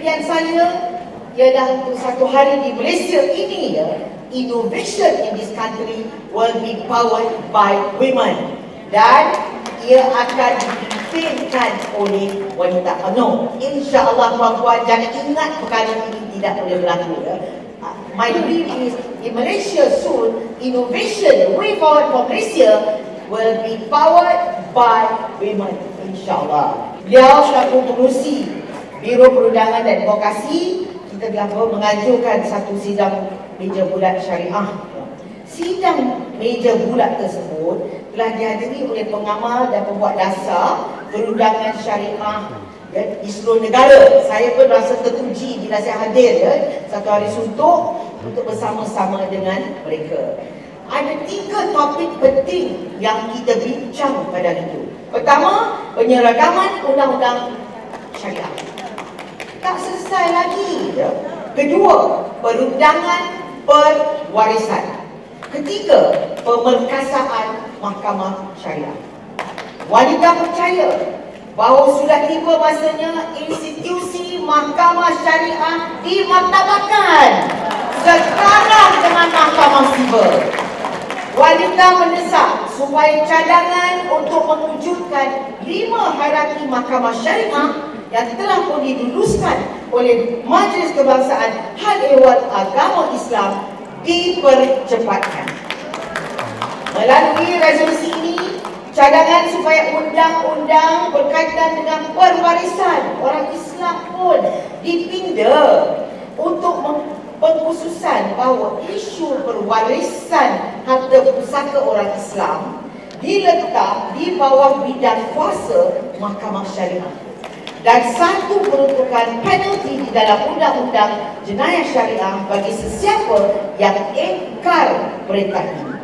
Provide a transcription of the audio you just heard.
impian saya ialah untuk satu hari di Malaysia ini innovation in this country will be powered by women dan ia akan dipimpinkan oleh wanita. No, insya-Allah puan-puan jangan ingat perkara ini tidak boleh berlaku. My dream is in Malaysia soon, innovation way forward for Malaysia will be powered by women, insya-Allah. Beliau selaku pengurusi Biro Perundangan dan Advokasi, kita telah mengajukan satu sidang meja bulat syariah. Sidang meja bulat tersebut telah dihadiri oleh pengamal dan pembuat dasar perundangan syariah di seluruh negara. Saya pun rasa terpuji bila saya hadir satu hari suntuk untuk bersama-sama dengan mereka. Ada 3 topik penting yang kita bincang pada hari itu. Pertama, penyeragaman undang-undang syariah. Tak selesai lagi. Kedua, perundangan perwarisan. Ketiga, pemerkasaan mahkamah syariah. Wanita percaya bahawa sudah tiba masanya institusi mahkamah syariah dimartabatkan sekarang dengan mahkamah sivil. Wanita mendesak supaya cadangan untuk mewujudkan 5 hierarki mahkamah syariah yang telah pun diluluskan oleh Majlis Kebangsaan Hal Ehwal Agama Islam dipercepatkan. Melalui resolusi ini, cadangan supaya undang-undang berkaitan dengan perwarisan orang Islam pun dipinda untuk pengkhususan bahawa isu perwarisan harta pusaka orang Islam diletak di bawah bidang kuasa mahkamah syariah. Dan satu peruntukan penalti di dalam undang-undang jenayah syariah bagi sesiapa yang ingkar perintah ini.